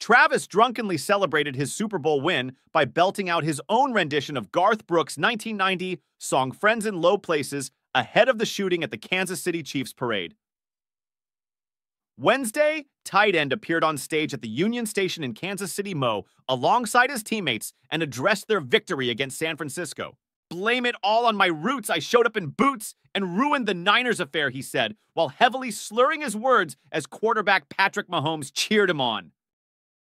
Travis drunkenly celebrated his Super Bowl win by belting out his own rendition of Garth Brooks' 1990 song Friends in Low Places ahead of the shooting at the Kansas City Chiefs parade. Wednesday, tight end appeared on stage at the Union Station in Kansas City, Mo, alongside his teammates and addressed their victory against San Francisco. "Blame it all on my roots. I showed up in boots and ruined the Niners affair," he said, while heavily slurring his words as quarterback Patrick Mahomes cheered him on.